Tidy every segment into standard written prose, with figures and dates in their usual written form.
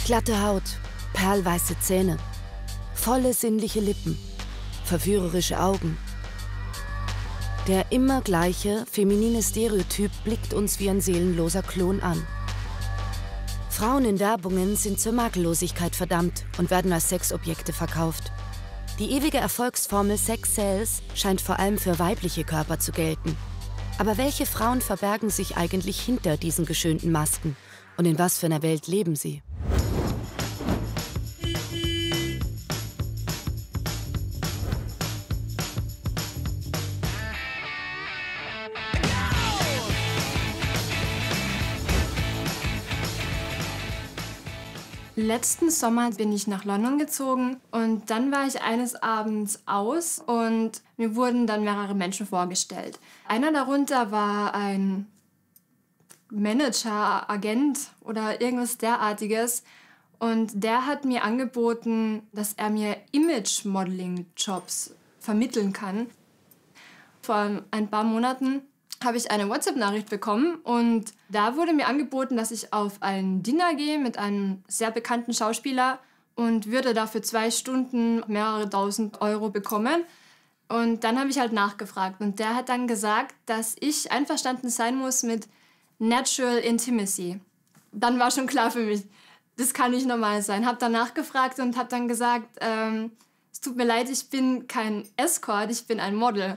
Glatte Haut, perlweiße Zähne, volle sinnliche Lippen, verführerische Augen. Der immer gleiche, feminine Stereotyp blickt uns wie ein seelenloser Klon an. Frauen in Werbungen sind zur Makellosigkeit verdammt und werden als Sexobjekte verkauft. Die ewige Erfolgsformel Sex Sells scheint vor allem für weibliche Körper zu gelten. Aber welche Frauen verbergen sich eigentlich hinter diesen geschönten Masken? Und in was für einer Welt leben sie? Letzten Sommer bin ich nach London gezogen und dann war ich eines Abends aus und mir wurden dann mehrere Menschen vorgestellt. Einer darunter war ein Manager, Agent oder irgendwas derartiges und der hat mir angeboten, dass er mir Image-Modeling-Jobs vermitteln kann. Vor ein paar Monaten habe ich eine WhatsApp-Nachricht bekommen und da wurde mir angeboten, dass ich auf ein Dinner gehe mit einem sehr bekannten Schauspieler und würde dafür 2 Stunden mehrere tausend Euro bekommen. Und dann habe ich halt nachgefragt und der hat dann gesagt, dass ich einverstanden sein muss mit Natural Intimacy. Dann war schon klar für mich, das kann nicht normal sein. Habe dann nachgefragt und habe dann gesagt, es tut mir leid, ich bin kein Escort, ich bin ein Model.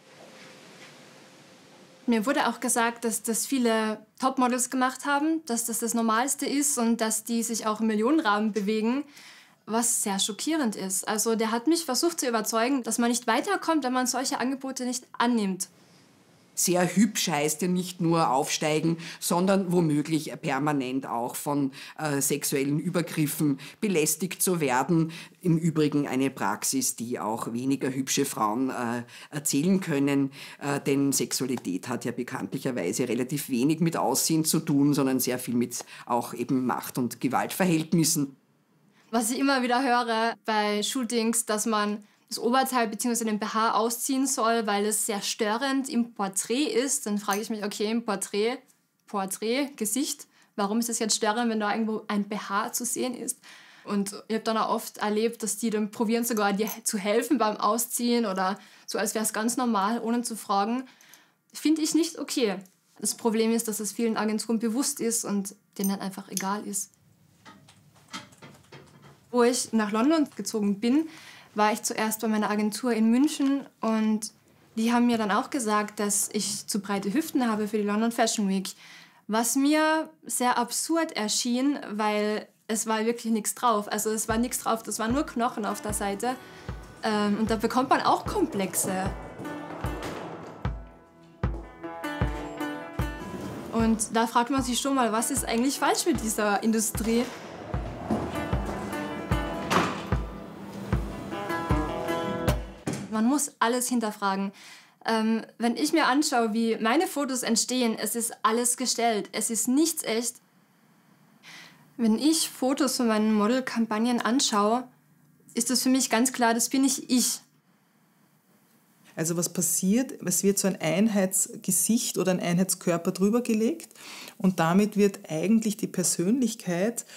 Mir wurde auch gesagt, dass das viele Topmodels gemacht haben, dass das das Normalste ist und dass die sich auch im Millionenrahmen bewegen, was sehr schockierend ist. Also der hat mich versucht zu überzeugen, dass man nicht weiterkommt, wenn man solche Angebote nicht annimmt. Sehr hübsch heißt ja nicht nur aufsteigen, sondern womöglich permanent auch von sexuellen Übergriffen belästigt zu werden. Im Übrigen eine Praxis, die auch weniger hübsche Frauen erzählen können, denn Sexualität hat ja bekanntlicherweise relativ wenig mit Aussehen zu tun, sondern sehr viel mit auch eben Macht- und Gewaltverhältnissen. Was ich immer wieder höre bei Shootings, dass man das Oberteil bzw. den BH ausziehen soll, weil es sehr störend im Porträt ist. Dann frage ich mich, okay, im Porträt, Gesicht, warum ist es jetzt störend, wenn da irgendwo ein BH zu sehen ist? Und ich habe dann auch oft erlebt, dass die dann probieren, sogar dir zu helfen beim Ausziehen oder so, als wäre es ganz normal, ohne zu fragen. Finde ich nicht okay. Das Problem ist, dass es vielen Agenturen bewusst ist und denen dann einfach egal ist. Wo ich nach London gezogen bin, war ich zuerst bei meiner Agentur in München und die haben mir dann auch gesagt, dass ich zu breite Hüften habe für die London Fashion Week. Was mir sehr absurd erschien, weil es war wirklich nichts drauf. Also es war nichts drauf, das waren nur Knochen auf der Seite. Und da bekommt man auch Komplexe. Und da fragt man sich schon mal, was ist eigentlich falsch mit dieser Industrie? Man muss alles hinterfragen. Wenn ich mir anschaue, wie meine Fotos entstehen, es ist alles gestellt. Es ist nichts echt. Wenn ich Fotos von meinen Modelkampagnen anschaue, ist das für mich ganz klar, das bin nicht ich. Also was passiert? Es wird so ein Einheitsgesicht oder ein Einheitskörper drüber gelegt und damit wird eigentlich die Persönlichkeit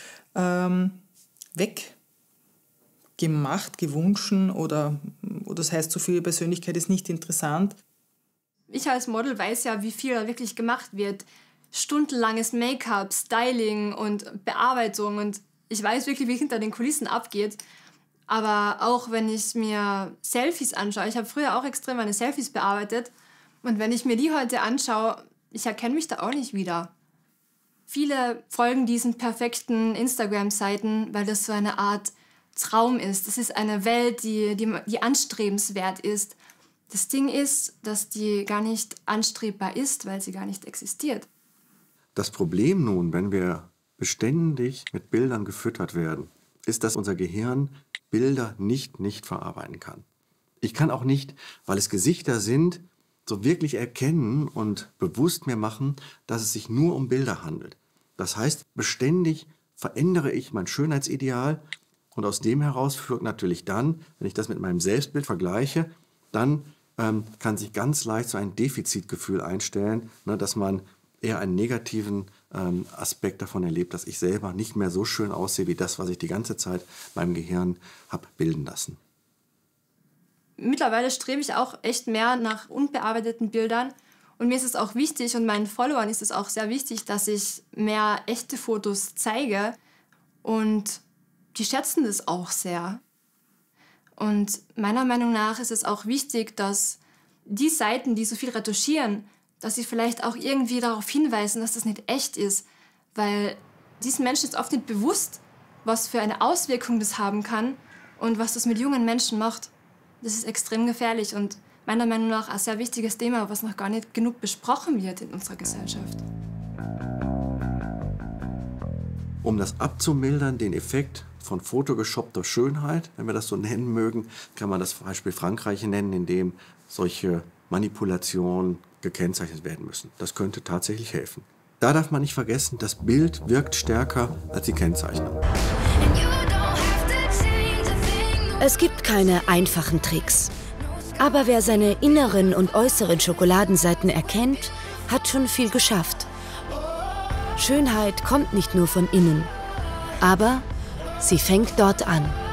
weggemacht, gewünschen oder das heißt, so viel Persönlichkeit ist nicht interessant. Ich als Model weiß ja, wie viel da wirklich gemacht wird. Stundenlanges Make-up, Styling und Bearbeitung und ich weiß wirklich, wie hinter den Kulissen abgeht. Aber auch wenn ich mir Selfies anschaue, ich habe früher auch extrem meine Selfies bearbeitet und wenn ich mir die heute anschaue, ich erkenne mich da auch nicht wieder. Viele folgen diesen perfekten Instagram-Seiten, weil das so eine Art Traum ist. Das ist eine Welt, die anstrebenswert ist. Das Ding ist, dass die gar nicht anstrebbar ist, weil sie gar nicht existiert. Das Problem nun, wenn wir beständig mit Bildern gefüttert werden, ist, dass unser Gehirn Bilder nicht verarbeiten kann. Ich kann auch nicht, weil es Gesichter sind, so wirklich erkennen und bewusst mir machen, dass es sich nur um Bilder handelt. Das heißt, beständig verändere ich mein Schönheitsideal und aus dem heraus führt natürlich dann, wenn ich das mit meinem Selbstbild vergleiche, dann kann sich ganz leicht so ein Defizitgefühl einstellen, ne, dass man eher einen negativen Aspekt davon erlebt, dass ich selber nicht mehr so schön aussehe wie das, was ich die ganze Zeit meinem Gehirn habe bilden lassen. Mittlerweile strebe ich auch echt mehr nach unbearbeiteten Bildern. Und mir ist es auch wichtig und meinen Followern ist es auch sehr wichtig, dass ich mehr echte Fotos zeige. Und die schätzen das auch sehr. Und meiner Meinung nach ist es auch wichtig, dass die Seiten, die so viel retuschieren, dass sie vielleicht auch irgendwie darauf hinweisen, dass das nicht echt ist. Weil diesen Menschen ist oft nicht bewusst, was für eine Auswirkung das haben kann und was das mit jungen Menschen macht. Das ist extrem gefährlich und meiner Meinung nach ein sehr wichtiges Thema, was noch gar nicht genug besprochen wird in unserer Gesellschaft. Um das abzumildern, den Effekt von photogeshoppter Schönheit, wenn wir das so nennen mögen, kann man das Beispiel Frankreich nennen, in dem solche Manipulationen gekennzeichnet werden müssen. Das könnte tatsächlich helfen. Da darf man nicht vergessen, das Bild wirkt stärker als die Kennzeichnung. Es gibt keine einfachen Tricks. Aber wer seine inneren und äußeren Schokoladenseiten erkennt, hat schon viel geschafft. Schönheit kommt nicht nur von innen, aber sie fängt dort an.